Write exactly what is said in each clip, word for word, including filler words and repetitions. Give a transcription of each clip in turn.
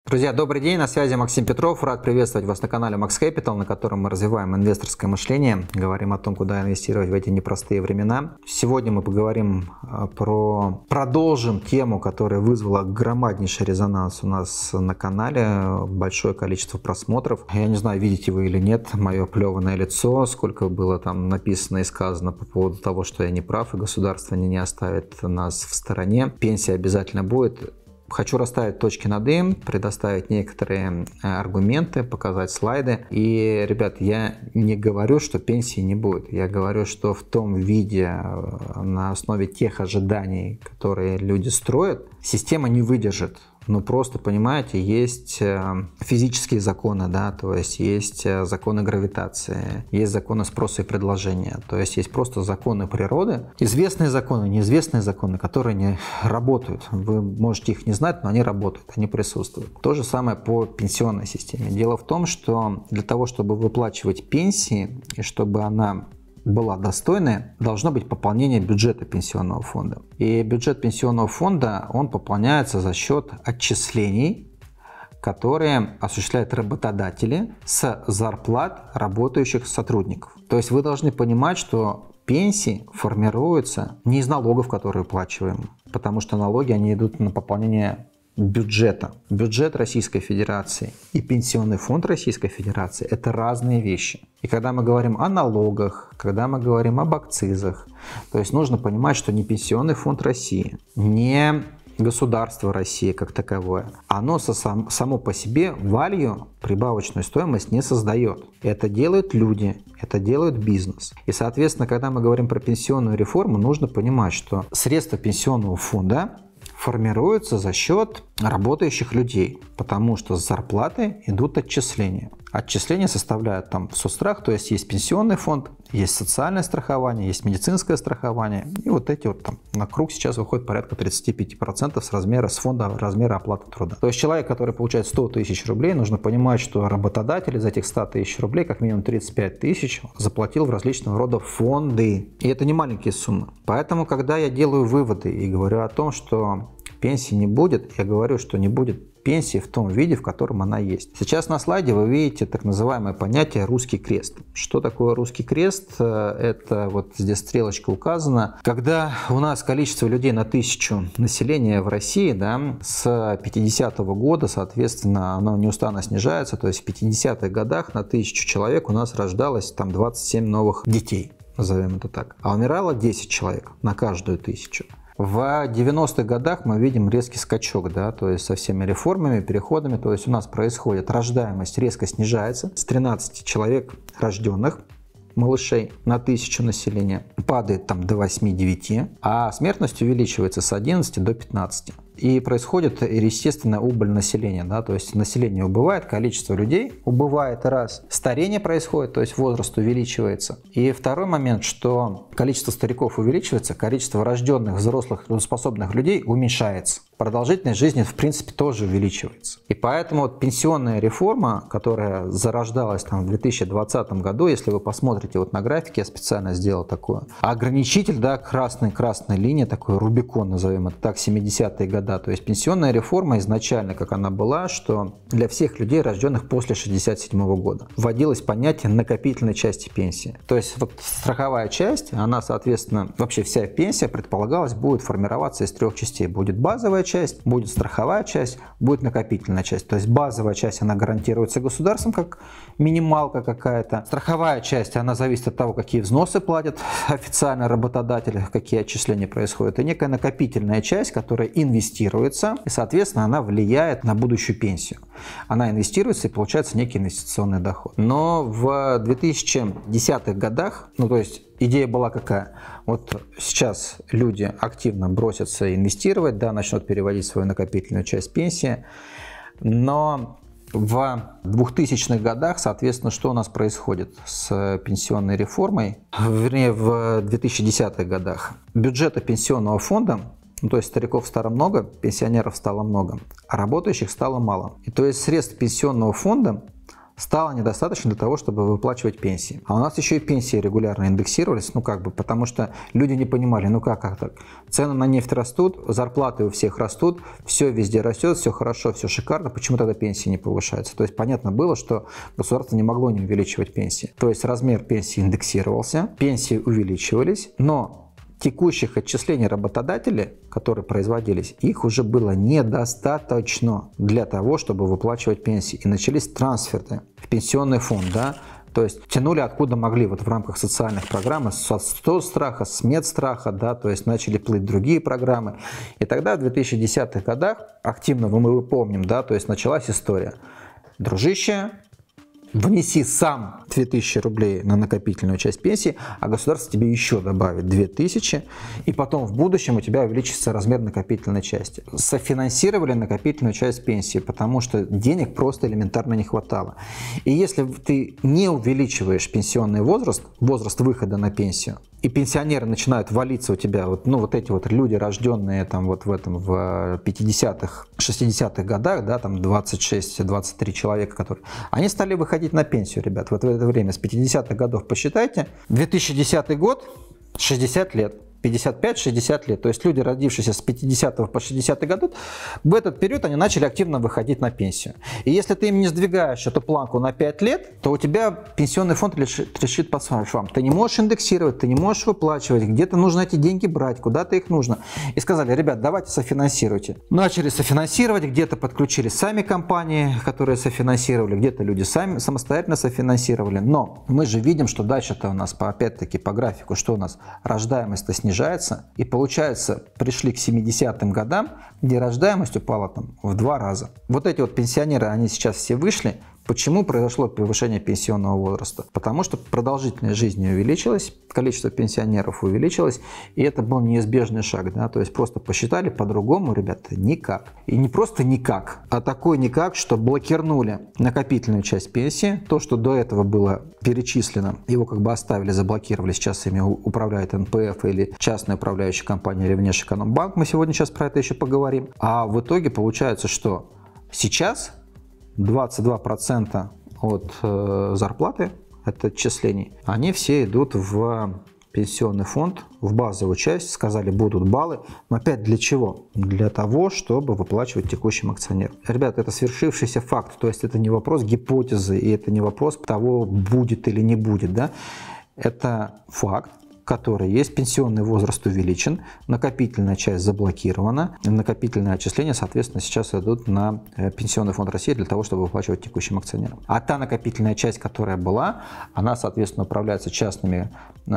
Друзья, добрый день, на связи Максим Петров. Рад приветствовать вас на канале Max Capital, на котором мы развиваем инвесторское мышление, говорим о том, куда инвестировать в эти непростые времена. Сегодня мы поговорим про... продолжим тему, которая вызвала громаднейший резонанс у нас на канале, большое количество просмотров. Я не знаю, видите вы или нет мое плеванное лицо, сколько было там написано и сказано по поводу того, что я не прав, и государство не оставит нас в стороне. Пенсия обязательно будет. Хочу расставить точки над «и», предоставить некоторые аргументы, показать слайды. И, ребят, я не говорю, что пенсии не будет. Я говорю, что в том виде, на основе тех ожиданий, которые люди строят, система не выдержит. Ну, просто, понимаете, есть физические законы, да, то есть есть законы гравитации, есть законы спроса и предложения, то есть есть просто законы природы, известные законы, неизвестные законы, которые не работают. Вы можете их не знать, но они работают, они присутствуют. То же самое по пенсионной системе. Дело в том, что для того, чтобы выплачивать пенсии и чтобы она была достойная, должно быть пополнение бюджета пенсионного фонда. И бюджет пенсионного фонда, он пополняется за счет отчислений, которые осуществляют работодатели с зарплат работающих сотрудников. То есть вы должны понимать, что пенсии формируются не из налогов, которые уплачиваем, потому что налоги, они идут на пополнение бюджета. Бюджет Российской Федерации и Пенсионный фонд Российской Федерации – это разные вещи. И когда мы говорим о налогах, когда мы говорим об акцизах, то есть нужно понимать, что не Пенсионный фонд России, не государство России как таковое, оно само по себе value, прибавочную стоимость не создает. Это делают люди, это делает бизнес. И, соответственно, когда мы говорим про пенсионную реформу, нужно понимать, что средства пенсионного фонда формируются за счет работающих людей, потому что с зарплаты идут отчисления. Отчисления составляют там соцстрах, то есть есть пенсионный фонд, есть социальное страхование, есть медицинское страхование. И вот эти вот там на круг сейчас выходит порядка тридцать пять процентов с размера, с фонда размера оплаты труда. То есть человек, который получает сто тысяч рублей, нужно понимать, что работодатель из этих ста тысяч рублей как минимум тридцать пять тысяч заплатил в различного рода фонды. И это не маленькие суммы. Поэтому, когда я делаю выводы и говорю о том, что пенсии не будет, я говорю, что не будет пенсии в том виде, в котором она есть. Сейчас на слайде вы видите так называемое понятие «русский крест». Что такое русский крест? Это вот здесь стрелочка указана. Когда у нас количество людей на тысячу населения в России, да, с пятидесятого года, соответственно, оно неустанно снижается, то есть в пятидесятых годах на тысячу человек у нас рождалось там двадцать семь новых детей, назовем это так, а умирало десять человек на каждую тысячу. В девяностых годах мы видим резкий скачок, да, то есть со всеми реформами, переходами, то есть у нас происходит рождаемость резко снижается с тринадцати человек рожденных малышей на тысячу населения, падает там до восьми-девяти, а смертность увеличивается с одиннадцати до пятнадцати. И происходит естественная убыль населения, да, то есть население убывает, количество людей убывает, раз, старение происходит, то есть возраст увеличивается. И второй момент, что количество стариков увеличивается, количество рожденных, взрослых, трудоспособных людей уменьшается. Продолжительность жизни, в принципе, тоже увеличивается. И поэтому вот пенсионная реформа, которая зарождалась там в две тысячи двадцатом году, если вы посмотрите вот на графике, я специально сделал такое, ограничитель, да, красная-красная линия, такой Рубикон, назовем это так, семидесятые годы. То есть пенсионная реформа изначально, как она была, что для всех людей, рожденных после шестьдесят седьмого года, вводилось понятие накопительной части пенсии. То есть вот страховая часть, она, соответственно, вообще вся пенсия, предполагалось, будет формироваться из трех частей. Будет базовая часть, будет страховая часть, будет накопительная часть. То есть базовая часть, она гарантируется государством, как минималка какая-то. Страховая часть, она зависит от того, какие взносы платят официально работодатели, какие отчисления происходят. И некая накопительная часть, которая инвестируется, и, соответственно, она влияет на будущую пенсию. Она инвестируется и получается некий инвестиционный доход. Но в две тысячи десятых годах, ну то есть идея была какая? Вот сейчас люди активно бросятся инвестировать, да, начнут переводить свою накопительную часть пенсии, но в двухтысячных годах, соответственно, что у нас происходит с пенсионной реформой? Вернее, в две тысячи десятых годах бюджета пенсионного фонда, ну, то есть стариков стало много, пенсионеров стало много, а работающих стало мало. И то есть средств пенсионного фонда стало недостаточно для того, чтобы выплачивать пенсии. А у нас еще и пенсии регулярно индексировались, ну как бы, потому что люди не понимали, ну как, как так? Цены на нефть растут, зарплаты у всех растут, все везде растет, все хорошо, все шикарно, почему тогда пенсии не повышаются? То есть понятно было, что государство не могло не увеличивать пенсии. То есть размер пенсии индексировался, пенсии увеличивались, но текущих отчислений работодателей, которые производились, их уже было недостаточно для того, чтобы выплачивать пенсии. И начались трансферы в пенсионный фонд, да, то есть тянули откуда могли, вот в рамках социальных программ, с соцстраха, с медстраха, да, то есть начали плыть другие программы. И тогда в две тысячи десятых годах, активно мы помним, да, то есть началась история. Дружище, внеси сам две тысячи рублей на накопительную часть пенсии, а государство тебе еще добавит две тысячи, и потом в будущем у тебя увеличится размер накопительной части. Софинансировали накопительную часть пенсии, потому что денег просто элементарно не хватало. И если ты не увеличиваешь пенсионный возраст, возраст выхода на пенсию, и пенсионеры начинают валиться у тебя, вот, ну вот эти вот люди, рожденные там вот в этом в пятидесятых, шестидесятых годах, да, там двадцать шесть двадцать три человека, которые, они стали выходить на пенсию, ребят, вот в это время, с пятидесятых годов посчитайте, две тысячи десятый год, шестьдесят лет. пятьдесят пять шестьдесят лет, то есть люди, родившиеся с пятидесятого по шестидесятый год, в этот период они начали активно выходить на пенсию. И если ты им не сдвигаешь эту планку на пять лет, то у тебя пенсионный фонд решит, решит под швам. Ты не можешь индексировать, ты не можешь выплачивать, где-то нужно эти деньги брать, куда-то их нужно. И сказали, ребят, давайте софинансируйте. Начали софинансировать, где-то подключили сами компании, которые софинансировали, где-то люди сами самостоятельно софинансировали. Но мы же видим, что дальше-то у нас, опять-таки, по графику, что у нас рождаемость-то снижается. Снижается, и получается, пришли к семидесятым годам, где рождаемость упала там в два раза. Вот эти вот пенсионеры, они сейчас все вышли. Почему произошло повышение пенсионного возраста? Потому что продолжительность жизни увеличилась, количество пенсионеров увеличилось, и это был неизбежный шаг. Да? То есть просто посчитали по-другому, ребята, никак. И не просто никак, а такой никак, что блокирнули накопительную часть пенсии. То, что до этого было перечислено, его как бы оставили, заблокировали. Сейчас ими управляет эн пэ эф или частная управляющая компания или Внешэкономбанк. Мы сегодня сейчас про это еще поговорим. А в итоге получается, что сейчас двадцать два процента от э, зарплаты, от отчислений, они все идут в пенсионный фонд, в базовую часть, сказали, будут баллы. Но опять для чего? Для того, чтобы выплачивать текущим акционерам. Ребята, это свершившийся факт, то есть это не вопрос гипотезы, и это не вопрос того, будет или не будет. Да? Это факт, который есть, пенсионный возраст увеличен, накопительная часть заблокирована, накопительные отчисления, соответственно, сейчас идут на Пенсионный фонд России для того, чтобы выплачивать текущим акционерам. А та накопительная часть, которая была, она, соответственно, управляется частными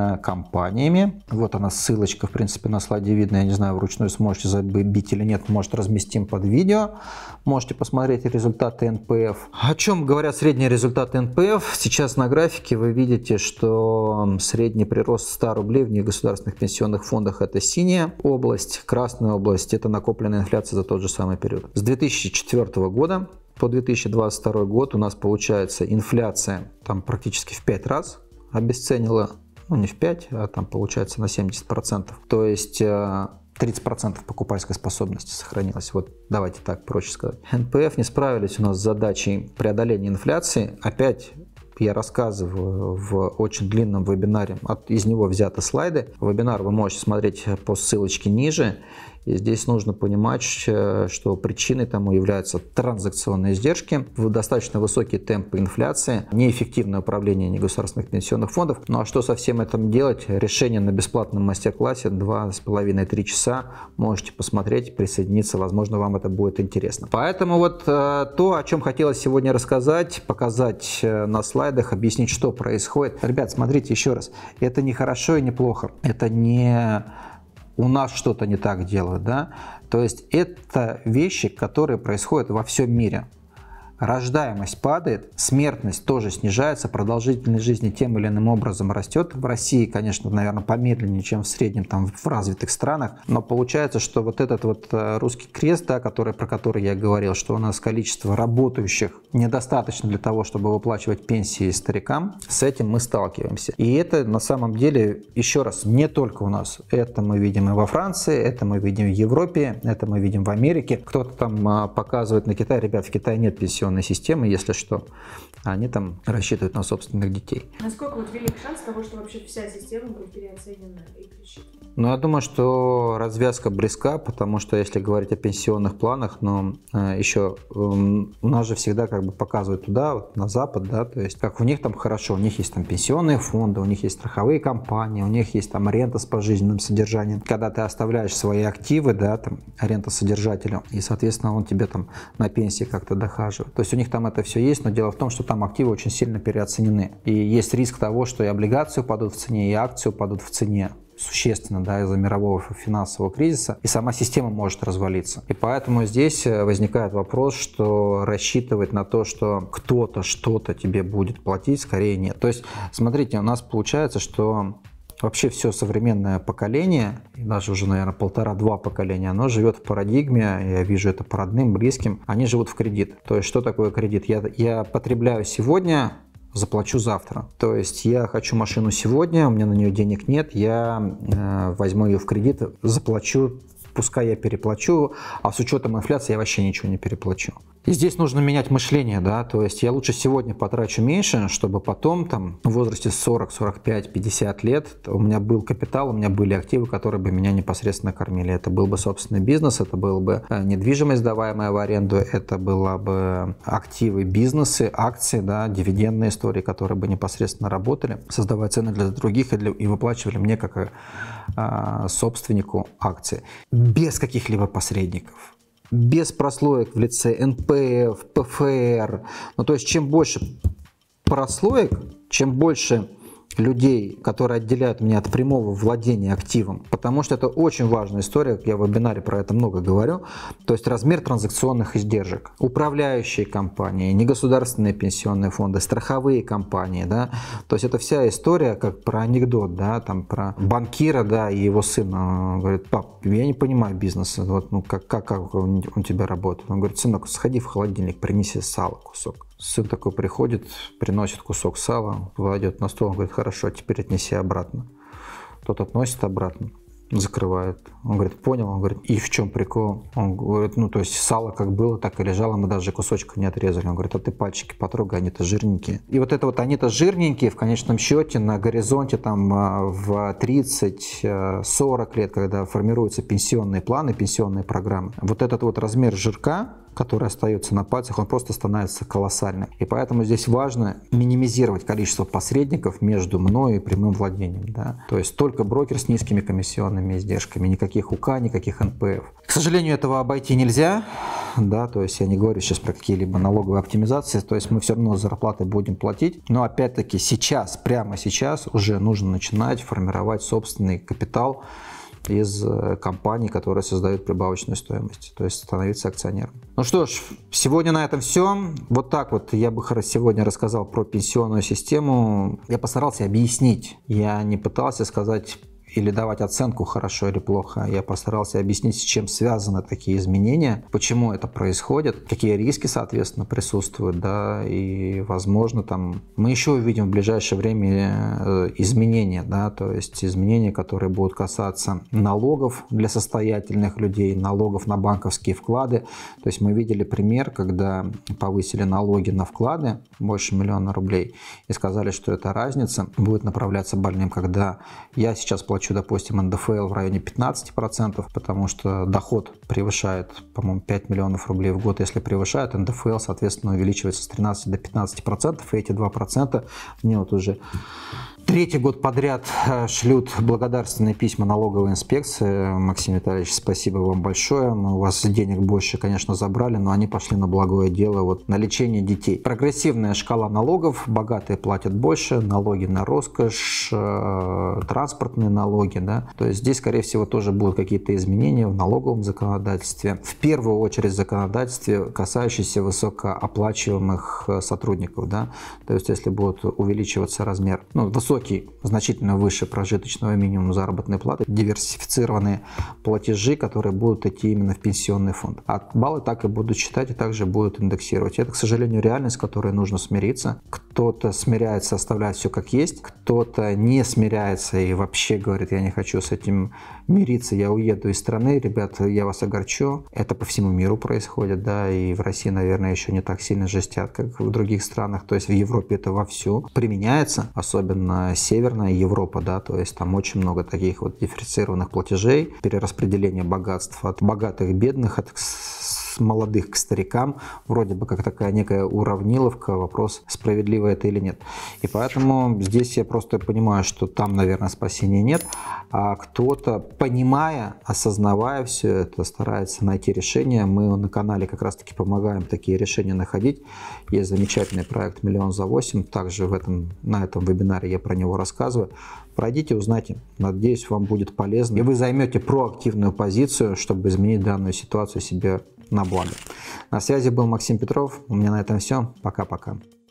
компаниями. Вот она, ссылочка, в принципе, на слайде видно, я не знаю, вручную сможете забить или нет, может, разместим под видео. Можете посмотреть результаты эн пэ эф. О чем говорят средние результаты эн пэ эф? Сейчас на графике вы видите, что средний прирост ста рублей в негосударственных пенсионных фондах — это синяя область, красная область — это накопленная инфляция за тот же самый период. С две тысячи четвёртого года по две тысячи двадцать второй год у нас получается инфляция там практически в пять раз обесценила, ну не в пять, а там получается на семьдесят процентов. То есть тридцать процентов покупательской способности сохранилось. Вот давайте так проще сказать. эн пэ эф не справились у нас с задачей преодоления инфляции. Опять я рассказываю в очень длинном вебинаре, от, из него взяты слайды. Вебинар вы можете смотреть по ссылочке ниже. И здесь нужно понимать, что причиной тому являются транзакционные издержки, достаточно высокие темпы инфляции, неэффективное управление негосударственных пенсионных фондов. Ну а что со всем этим делать? Решение на бесплатном мастер-классе два с половиной — три часа. Можете посмотреть, присоединиться, возможно, вам это будет интересно. Поэтому вот то, о чем хотелось сегодня рассказать, показать на слайдах, объяснить, что происходит. Ребят, смотрите еще раз. Это не хорошо и не плохо. Это не у нас что-то не так делают, да? То есть это вещи, которые происходят во всем мире. Рождаемость падает, смертность тоже снижается, продолжительность жизни тем или иным образом растет. В России, конечно, наверное, помедленнее, чем в среднем там в развитых странах, но получается, что вот этот вот русский крест, да, который, про который я говорил, что у нас количество работающих недостаточно для того, чтобы выплачивать пенсии старикам, с этим мы сталкиваемся. И это на самом деле, еще раз, не только у нас. Это мы видим и во Франции, это мы видим в Европе, это мы видим в Америке. Кто-то там показывает на Китай, ребят, в Китае нет пенсионного пенсионной системы, если что. Они там рассчитывают на собственных детей. Насколько вот велик шанс того, что вообще вся система будет переоценена и пересчитана? Ну, я думаю, что развязка близка, потому что если говорить о пенсионных планах, но э, еще э, у нас же всегда как бы показывают туда, вот, на Запад, да, то есть как у них там хорошо, у них есть там пенсионные фонды, у них есть страховые компании, у них есть там рента с пожизненным содержанием. Когда ты оставляешь свои активы, да, там рентосодержателю, и, соответственно, он тебе там на пенсии как-то дохаживает. То есть у них там это все есть, но дело в том, что там активы очень сильно переоценены. И есть риск того, что и облигации упадут в цене, и акции упадут в цене существенно, да, из-за мирового финансового кризиса, и сама система может развалиться. И поэтому здесь возникает вопрос, что рассчитывать на то, что кто-то что-то тебе будет платить, скорее нет. То есть, смотрите, у нас получается, что вообще все современное поколение, и даже уже, наверное, полтора-два поколения, оно живет в парадигме, я вижу это по родным, близким, они живут в кредит. То есть, что такое кредит? Я, я потребляю сегодня, заплачу завтра. То есть я хочу машину сегодня, у меня на нее денег нет, я э, возьму ее в кредит, заплачу, пускай я переплачу, а с учетом инфляции я вообще ничего не переплачу. И здесь нужно менять мышление, да, то есть я лучше сегодня потрачу меньше, чтобы потом там в возрасте сорок, сорок пять, пятьдесят лет у меня был капитал, у меня были активы, которые бы меня непосредственно кормили. Это был бы собственный бизнес, это был бы недвижимость, сдаваемая в аренду, это была бы активы, бизнесы, акции, да, дивидендные истории, которые бы непосредственно работали, создавая цены для других и, для, и выплачивали мне как а, собственнику акции. Без каких-либо посредников. Без прослоек в лице эн пэ эф, пэ эф эр. Ну, то есть, чем больше прослоек, чем больше людей, которые отделяют меня от прямого владения активом, потому что это очень важная история, я в вебинаре про это много говорю, то есть размер транзакционных издержек. Управляющие компании, негосударственные пенсионные фонды, страховые компании, да, то есть это вся история, как про анекдот, да, там про банкира, да, и его сына. Он говорит: пап, я не понимаю бизнеса, вот, ну, как, как, как он у тебя работает. Он говорит: сынок, сходи в холодильник, принеси сало кусок. Сын такой приходит, приносит кусок сала, кладет на стол, он говорит: хорошо, теперь отнеси обратно. Тот относит обратно, закрывает. Он говорит: понял? Он говорит: и в чем прикол? Он говорит: ну, то есть сало как было, так и лежало, мы даже кусочка не отрезали. Он говорит: а ты пальчики потрогай, они-то жирненькие. И вот это вот они-то жирненькие в конечном счете на горизонте там в тридцать-сорок лет, когда формируются пенсионные планы, пенсионные программы, вот этот вот размер жирка, который остается на пальцах, он просто становится колоссальным. И поэтому здесь важно минимизировать количество посредников между мной и прямым владением. Да? То есть только брокер с низкими комиссионными издержками, никаких УК, никаких эн пэ эф. К сожалению, этого обойти нельзя. Да? То есть я не говорю сейчас про какие-либо налоговые оптимизации, то есть мы все равно зарплаты будем платить. Но опять-таки сейчас, прямо сейчас уже нужно начинать формировать собственный капитал из компаний, которые создают прибавочную стоимость, то есть становиться акционером. Ну что ж, сегодня на этом все. Вот так вот я бы сегодня рассказал про пенсионную систему. Я постарался объяснить. Я не пытался сказать или давать оценку хорошо или плохо. Я постарался объяснить, с чем связаны такие изменения, почему это происходит, какие риски, соответственно, присутствуют, да, и, возможно, там мы еще увидим в ближайшее время изменения, да, то есть изменения, которые будут касаться налогов для состоятельных людей, налогов на банковские вклады. То есть мы видели пример, когда повысили налоги на вклады больше миллиона рублей и сказали, что эта разница будет направляться больным, когда я сейчас плачу, допустим, эн дэ эф эл в районе пятнадцати процентов, потому что доход превышает, по-моему, пять миллионов рублей в год. Если превышает, эн дэ эф эл, соответственно, увеличивается с тринадцати до пятнадцати процентов, и эти два процента мне вот уже третий год подряд шлют благодарственные письма налоговой инспекции. Максим Витальевич, спасибо вам большое. Мы у вас денег больше, конечно, забрали, но они пошли на благое дело, вот, на лечение детей. Прогрессивная шкала налогов. Богатые платят больше, налоги на роскошь, э, транспортные налоги. Да? То есть здесь, скорее всего, тоже будут какие-то изменения в налоговом законодательстве. В первую очередь в законодательстве, касающиеся высокооплачиваемых сотрудников. Да? То есть если будет увеличиваться размер, ну, высокий, значительно выше прожиточного минимума заработной платы, диверсифицированные платежи, которые будут идти именно в пенсионный фонд. А баллы так и будут считать и также будут индексировать. Это, к сожалению, реальность, с которой нужно смириться. Кто-то смиряется, оставляет все как есть, кто-то не смиряется и вообще говорит: я не хочу с этим мириться, я уеду из страны, ребята, я вас огорчу. Это по всему миру происходит, да, и в России, наверное, еще не так сильно жестят, как в других странах, то есть в Европе это вовсю применяется, особенно Северная Европа, да, то есть там очень много таких вот дифференцированных платежей, перераспределение богатств от богатых к бедных, от с молодых к старикам, вроде бы как такая некая уравниловка, вопрос, справедливо это или нет. И поэтому здесь я просто понимаю, что там, наверное, спасения нет, а кто-то, понимая, осознавая все это, старается найти решение. Мы на канале как раз-таки помогаем такие решения находить. Есть замечательный проект «Миллион за восемь», также в этом, на этом вебинаре я про него рассказываю. Пройдите, узнайте. Надеюсь, вам будет полезно. И вы займете проактивную позицию, чтобы изменить данную ситуацию себе на благо. На связи был Максим Петров. У меня на этом все. Пока-пока.